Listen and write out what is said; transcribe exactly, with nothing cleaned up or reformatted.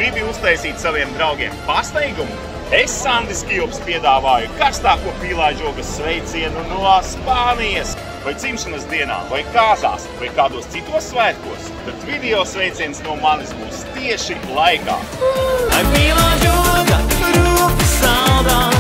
gribi uztaisīt saviem draugiem pasteigumu? Es, Sandis Kilps, piedāvāju karstāko pīlāģogas sveicienu no Spānijas, vai dzimšanas dienā, vai kāzās, vai kādos citos svētkos, tad video sveiciens no manis būs tieši laikā. Pīlāģoga, rūka saldā.